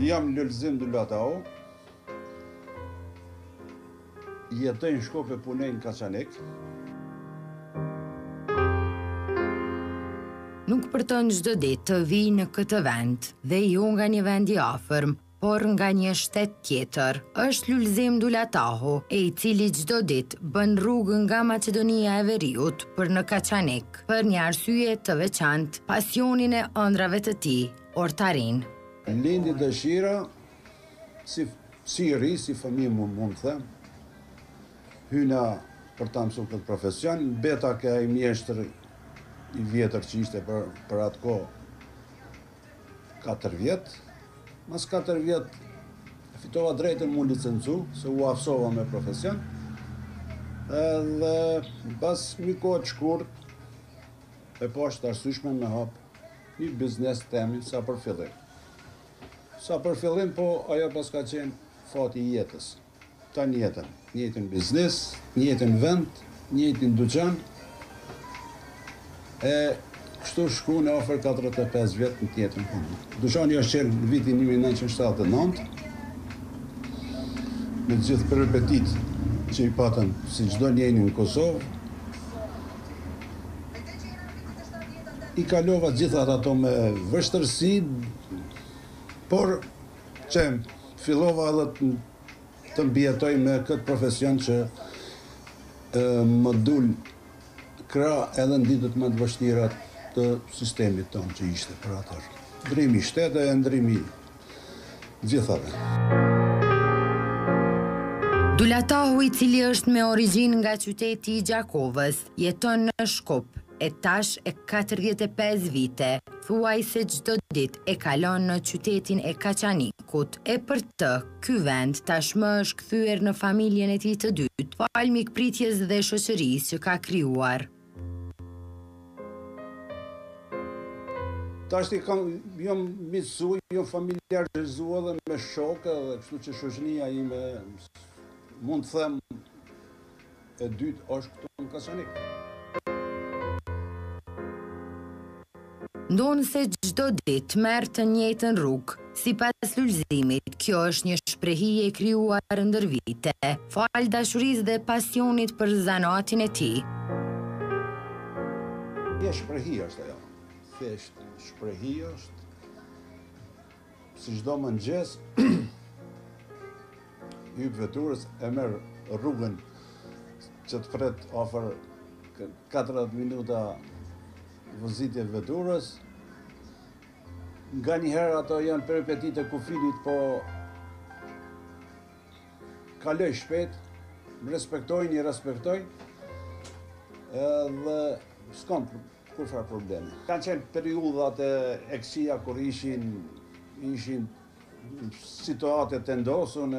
Jam Lulzim Dulatau, jetoj në Shkop e punoj në Kaçanik. Nuk përton çdo ditë të vi në këtë vend dhe jo nga një vend i afërm, por nga një shtet tjetër. Është Lulzim Dulatau, i cili çdo ditë bën rrugën nga Maqedonia e Veriut për në Kaçanik, për një arsye të veçantë, pasionin e ëndrave të tij, ortarin. Lindi dëshira, si i ri, si fëmijë mund të them, hyna për ta mësuar këtë profesion, beta ka ai mjeshtër i vjetër që ishte për atë kohë 4 vjet. Mas 4 vjet fitova drejtën mu licencu, se u afsova me profesion. Edhe pas një kohë të shkurt, e poshtë arsyeshme me hap një biznes temi sa për fillim. Sa për fillim, po ajo pas ka qenë fati i jetës. Ta njëjtën, njëjtën biznes, njëjtën vend, njëjtën dyqan. E kështu shku në afër 45 vjet në tjetrin punë. Dyqani është qenë në vitin 1979, me të gjithë peripetit që i patën si çdo njeri në Kosovë. I kalova gjithat ato me vështërsi, por që fillova edhe të mbjetoj me këtë profesion që më dul krah edhe në ditët më të vështira të sistemit tonë që ishte për atër. Ndrimi i shtetit e ndrimi gjithave. Dulatau, i cili është me origjinë nga qyteti i Gjakovës, jeton në Shkup, e tash e 45 vite, thuaj se çdo ditë e kalon në qytetin e Kaçanikut, e për të, ky vend tashmë është kthyer në familjen e tij të dytë, fal mikpritjes dhe shoqërisë që ka krijuar. Tashti jam miqësu, jam familjarizua dhe me shokë, dhe kështu që shoqënia ime, mund të them, e dytë është këtu në Kaçanik. Ndonë se çdo ditë merr të njëjtën rrugë, sipas Lulzimit, kjo është një shprehi e krijuar ndër vite, fal dashurisë dhe pasionit për zanatin e tij. Një shprehi është ajo. Thjesht shprehi është, si çdo mëngjes, hyp veturës, e merr rrugën që të pret afër 40 minuta vozitje veturës. Nga njëherë ato janë peripetit e kufirit, po kaloj shpejt, më respektojnë, i respektojnë, dhe s'kam kurfar probleme. Kanë qenë periudhat e kësia kur ishin situatet të ndosun,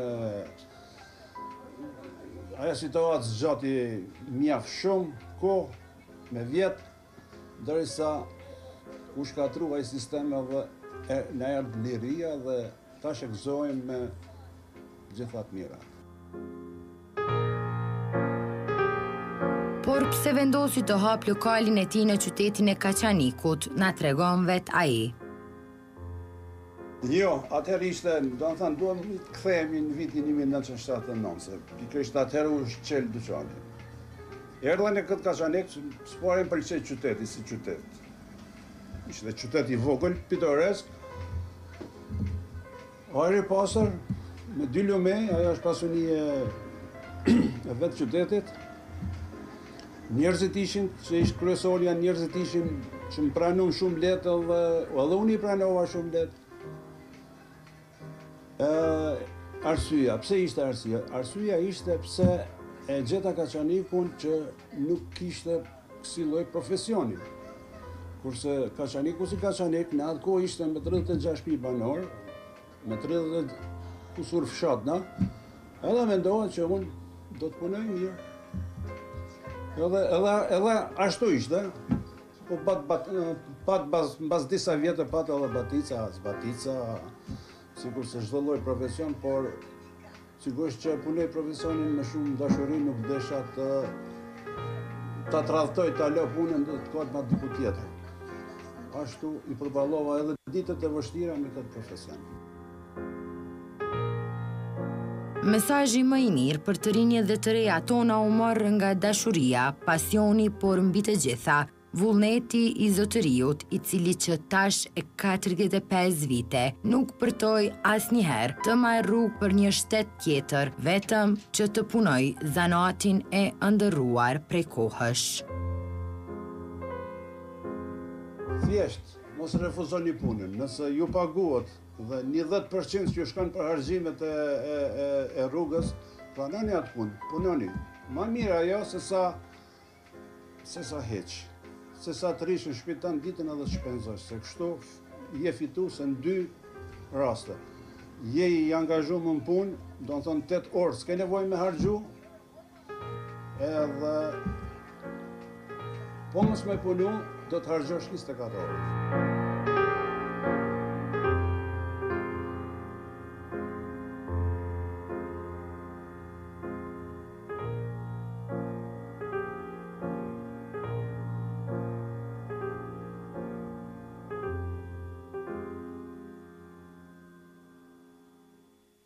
ajo situatë zgjati mjaft shumë kohë me vjet, derisa u shkatrua ai sistemi dhe na erdhi liria dhe tash e gëzojmë me gjithat mira. Por pse vendosi të hap lokalin e tij në qytetin e Kaçanikut, na tregon vet ai. Jo, atëherë ishte, do të thënë, duam të kthehemi në vitin 1979, se pikërisht atëherë u shqel dyqani. Erdha në këtë Kaçanik, s'pore më pëlqej qyteti si qytet. Ishte qytet i vogël, pitoresk, ajri pasër, me 2 lume, ajo është pasuni e vetë qytetit. Njerëzit ishin, që ishtë kryesor janë njerëzit ishin që më pranon shumë letë edhe unë i pranova shumë letë. Arsyeja, pse ishte arsyeja? Arsyeja ishte pse e gjeta Kaçanikun që nuk kishte kësi lloj profesioni. Kurse Kaçaniku si Kaçanik, në atë kohë ishte me 36.000 banor, me 30 kusur fshatna, edhe mendohet që unë do të punoj mirë. Edhe ashtu ishte, po mbas disa vjetë pat edhe zbatica, sikur se çdo lloj profesion, por sigurisht që punoj profesionin me shumë dashuri, nuk desha ta tradhtoj, ta lë punën të kohët me diku tjetër. Ashtu i përballova edhe ditët e vështira me këtë profesion. Mesazhi më i mirë për të rinjët dhe të reja tona u morë nga dashuria, pasioni, por mbi të gjitha, vullneti i zotëriut, i cili që tash e 45 vite, nuk përtoj asnjëherë të marrë rrugë për një shtet tjetër, vetëm që të punoj zanatin e ndërruar prej kohësh. Thjesht, mos refuzoni punën, nëse ju paguat dhe një 10% që ju shkon për harxhimet e rrugës, pranoni atë punë, punoni. Ma mirë ajo se sa heq, se sa të rish në shtëpi tënd ditën edhe të shpenzosh, se kështu je fituese në 2 raste. Je i angazhuar në punë, do të thonë 8 orë, s'ke nevojë me harxhu, edhe po mos me punu, do të harxhosh 24 orë.